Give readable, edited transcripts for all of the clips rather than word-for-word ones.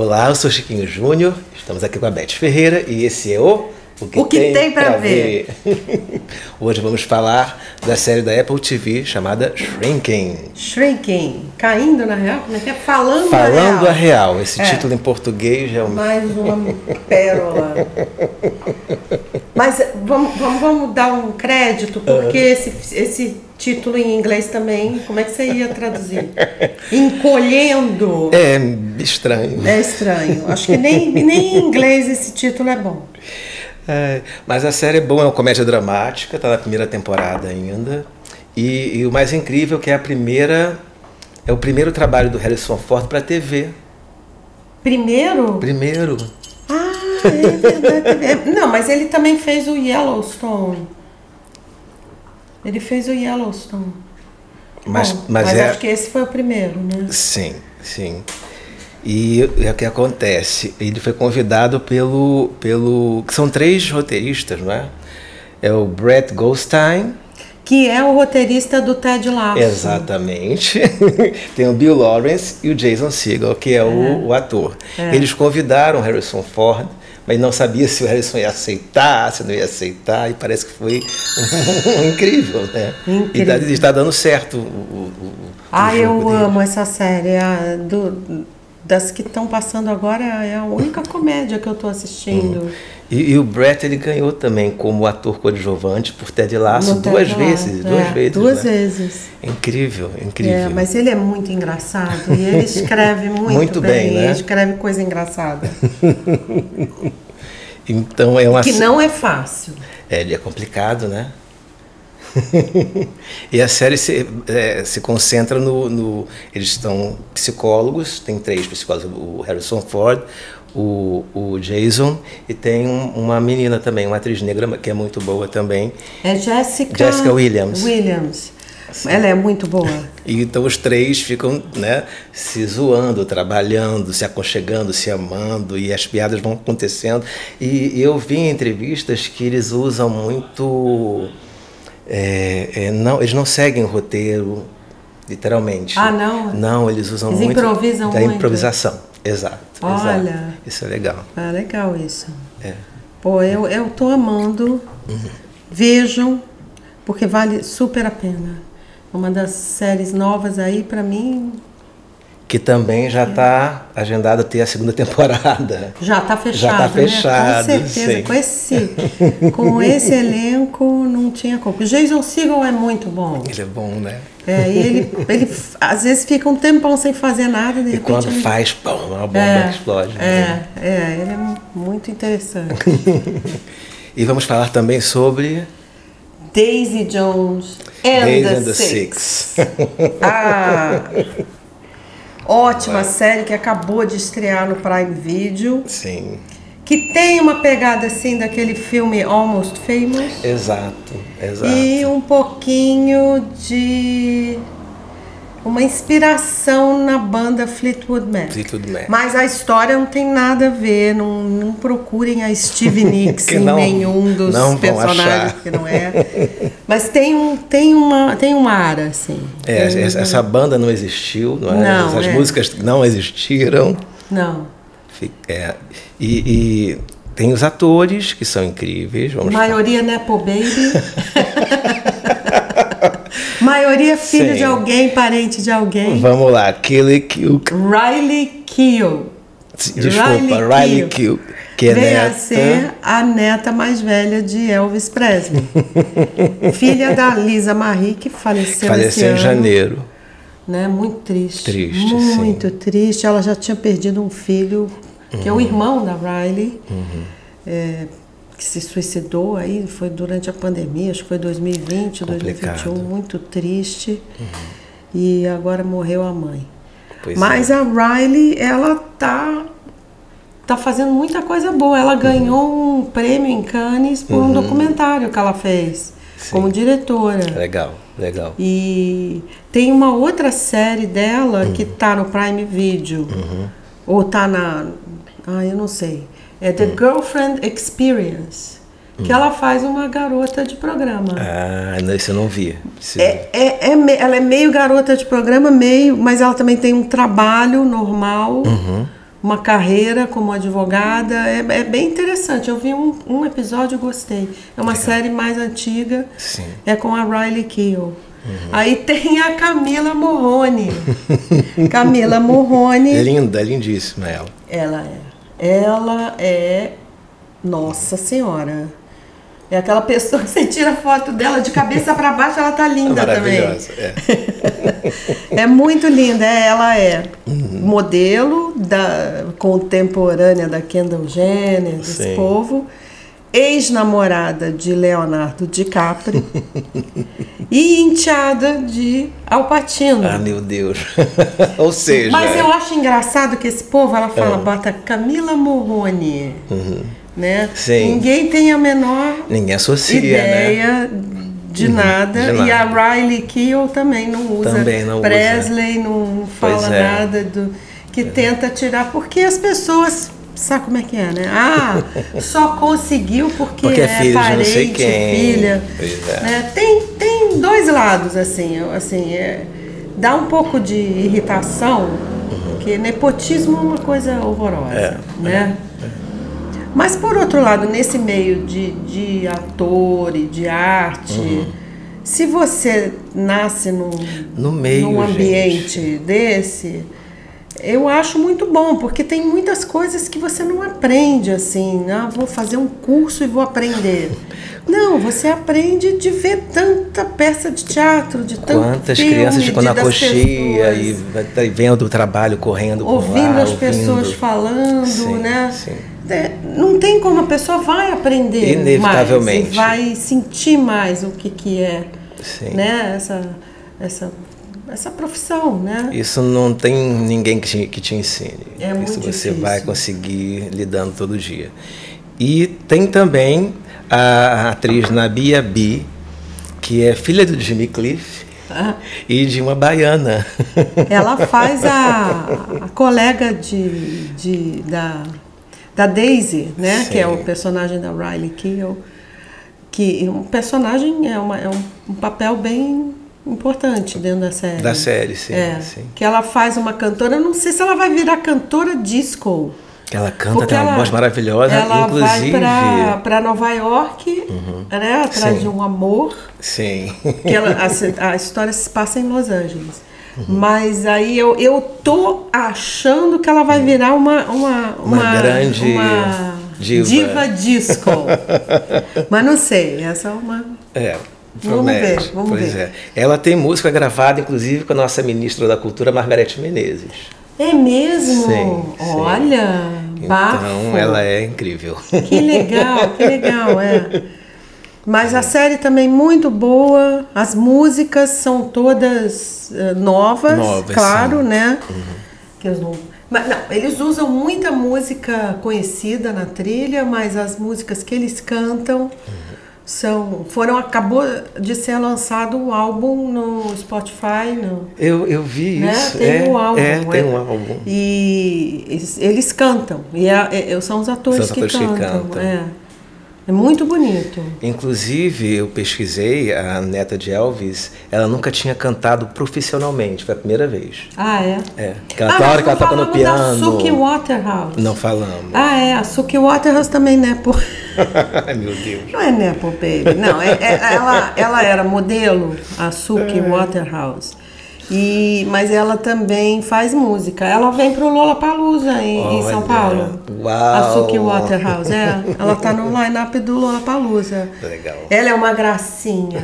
Olá, eu sou Chiquinho Júnior, estamos aqui com a Beth Ferreira e esse é o O que tem pra ver. Hoje vamos falar da série da Apple TV chamada Shrinking. Shrinking, caindo na real, como é que é? Falando a real. Esse título em português é mais uma pérola. Mas vamos dar um crédito, porque esse título em inglês também, como é que você ia traduzir? Encolhendo. É estranho. É estranho. Acho que nem em inglês esse título é bom. Mas a série é boa, é uma comédia dramática, está na primeira temporada ainda. E o mais incrível é que é o primeiro trabalho do Harrison Ford para a TV. Primeiro? Primeiro. Ah, é verdade. Não, mas ele também fez o Yellowstone. Ele fez o Yellowstone. Mas acho que esse foi o primeiro, né? Sim, sim. E o que acontece? Ele foi convidado pelo que são 3 roteiristas, não é? É o Brett Goldstein, que é o roteirista do Ted Lasso. Exatamente. Tem o Bill Lawrence e o Jason Segel, que é o ator. Eles convidaram o Harrison Ford, mas não sabia se o Harrison ia aceitar, se não ia aceitar, e parece que foi incrível, né? Incrível. E está dando certo o eu dele. amo essa série. Das que estão passando agora, é a única comédia que eu estou assistindo. E o Brett, ele ganhou também como ator coadjuvante por Ted Lasso duas vezes. Duas vezes. Incrível, incrível. Mas ele é muito engraçado e ele escreve muito bem, né? Ele escreve coisa engraçada. Então é uma... Que não é fácil. Ele é complicado, né? E a série se concentra eles são psicólogos, tem 3 psicólogos, o Harrison Ford, o Jason, e tem uma menina também, uma atriz negra que é muito boa também. É Jessica Williams. Sim. Ela é muito boa. E então os 3 ficam, né, se zoando, trabalhando, se aconchegando, se amando, e as piadas vão acontecendo. E eu vi em entrevistas que eles usam muito... eles não seguem o roteiro, literalmente. Ah, não? Não, eles usam muito... Eles improvisam da muito? improvisação, exato. Olha. Exato. Isso é legal. É legal isso. Pô, eu tô amando. Vejam, porque vale super a pena. Uma das séries novas aí, pra mim... Que também já está agendada a ter a 2ª temporada. Já está fechado, já tá fechado, né? Com certeza. Sim. Com esse elenco, não tinha como. O Jason Segel é muito bom. Ele é bom, né? E ele às vezes fica um tempão sem fazer nada. De repente, quando faz, pum, uma bomba explode. Ele é muito interessante. E vamos falar também sobre... Daisy Jones and the Six. Ótima série que acabou de estrear no Prime Video. Sim. Que tem uma pegada assim daquele filme Almost Famous. Exato. E um pouquinho de uma inspiração na banda Fleetwood Mac. Mas a história não tem nada a ver, não procurem a Stevie Nicks em nenhum dos personagens que não é. Mas tem um ar assim. Essa banda não existiu, não é? Essas músicas não existiram. Não. E tem os atores que são incríveis. Maioria Nepo Baby. Maioria filho de alguém, parente de alguém. Vamos lá, Riley Keough. Desculpa, Riley Keough. Que veio a ser a neta mais velha de Elvis Presley. Filha da Lisa Marie, que faleceu em janeiro. Né? Muito triste. Muito triste. Ela já tinha perdido um filho, que é o irmão da Riley, que se suicidou aí, foi durante a pandemia, acho que foi 2020, complicado. 2021, muito triste. E agora morreu a mãe. Mas a Riley, ela tá fazendo muita coisa boa. Ela ganhou um prêmio em Cannes por um documentário que ela fez como diretora. Legal. E tem uma outra série dela que tá no Prime Video. Ou tá eu não sei. É The Girlfriend Experience. Que ela faz uma garota de programa. Isso eu não vi. Ela é meio garota de programa, mas ela também tem um trabalho normal, uma carreira como advogada. É bem interessante. Eu vi um episódio e gostei. É uma série mais antiga. Sim. É com a Riley Keough. Aí tem a Camila Morrone. Camila Morrone. Linda, lindíssima ela. Ela é... Nossa Senhora. É aquela pessoa que você tira foto dela de cabeça para baixo, ela tá linda também. Maravilhosa, é muito linda. Ela é modelo contemporânea da Kendall Jenner, desse povo. Ex-namorada de Leonardo DiCaprio e enteada de Al Pacino. Ah, meu Deus. Ou seja... Mas eu acho engraçado que esse povo, ela fala, bota Camila Morrone, né? Sim. Ninguém tem a menor ideia, né? de nada. E a Riley Keough também não usa. Presley não fala nada que tenta tirar, porque as pessoas... Sabe como é que é, né? Ah, só conseguiu porque é filho parente, de não sei quem. Filha. Né? Tem dois lados, assim, dá um pouco de irritação, porque nepotismo é uma coisa horrorosa, né? Mas, por outro lado, nesse meio de ator e de arte, se você nasce num ambiente desse... Eu acho muito bom, porque tem muitas coisas que você não aprende assim, vou fazer um curso e vou aprender. Não, você aprende de ver tanta peça de teatro, de tanto Quantas filme, crianças ficam na coxia e vendo o trabalho, correndo ouvindo as pessoas falando, né? Sim. Não tem como, a pessoa vai aprender inevitavelmente. Mais, vai sentir mais o que é, né? Essa profissão, né? Isso não tem ninguém que te ensine. É muito Isso você difícil. vai conseguir lidando todo dia. E tem também a atriz Nabia B, que é filha do Jimmy Cliff e de uma baiana. Ela faz a colega da Daisy, né? Sim. Que é o personagem da Riley Keough. Que um personagem é um papel bem importante dentro da série. Da série, sim. Sim. Que ela faz uma cantora, eu não sei se ela vai virar cantora disco. Ela canta, tem uma voz maravilhosa, ela inclusive... Ela vai para Nova York, né, atrás de um amor. Sim. Que a história se passa em Los Angeles. Mas aí eu tô achando que ela vai virar uma grande diva disco. Mas não sei, essa é uma... Promete. Vamos ver. Ela tem música gravada, inclusive, com a nossa ministra da Cultura, Margarete Menezes. É mesmo? Sim. Olha, bafo. Então, ela é incrível. Que legal, é. Mas a série também muito boa, as músicas são todas novas, claro, sim. Né? Que mas, não, eles usam muita música conhecida na trilha, mas as músicas que eles cantam... acabou de ser lançado um álbum no Spotify. Eu vi, né? Isso. Tem um álbum. Tem um álbum. E eles cantam. E são os atores que cantam. É muito bonito. Inclusive, eu pesquisei, a neta de Elvis, ela nunca tinha cantado profissionalmente, foi a primeira vez. Ah, é? Aquela hora que ela toca no piano. A Suki Waterhouse. Não falamos. A Suki Waterhouse também, né? Ai, meu Deus. Não é Nepo Baby, não. Ela era modelo, a Suki Waterhouse. Mas ela também faz música. Ela vem pro Lollapalooza em São Paulo. Uau! A Suki Waterhouse, ela tá no line-up do Lollapalooza. Legal. Ela é uma gracinha.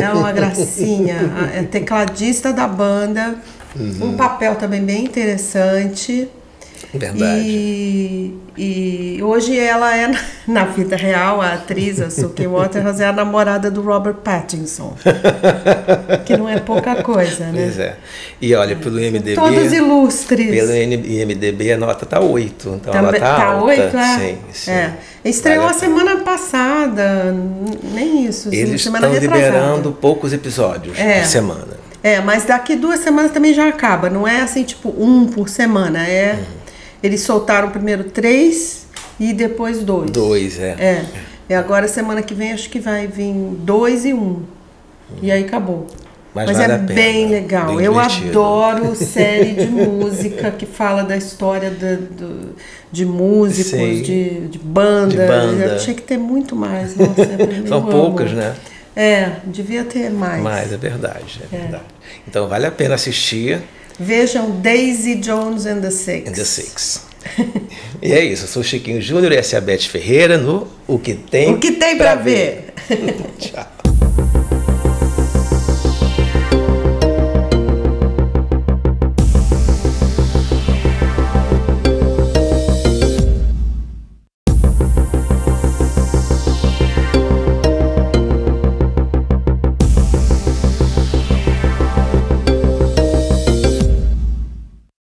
É tecladista da banda. Um papel também bem interessante. Verdade. E hoje ela é, na vida real, a atriz, a Suki Waterhouse, é a namorada do Robert Pattinson. Que não é pouca coisa, né? Pois é. E olha, pelo IMDb... Todos ilustres. Pelo IMDb a nota tá 8. Então também, ela tá alta. 8, Sim. Estreou a semana passada, nem isso. Eles semana estão retrasada. liberando poucos episódios por semana. Mas daqui 2 semanas também já acaba. Não é assim, tipo, 1 por semana. Eles soltaram primeiro 3 e depois 2. 2, E agora, semana que vem, acho que vai vir 2 e 1. E aí acabou. Mas vale é a pena, bem legal. bem eu divertido. Adoro série de música que fala da história de músicos, de banda. Eu tinha que ter muito mais. Nossa, São poucas, né? Devia ter mais. Mais, é verdade. Então vale a pena assistir. Vejam Daisy Jones and the Six. E é isso, eu sou o Chiquinho Júnior e essa é a Beth Ferreira no O Que Tem Pra Ver. Tchau.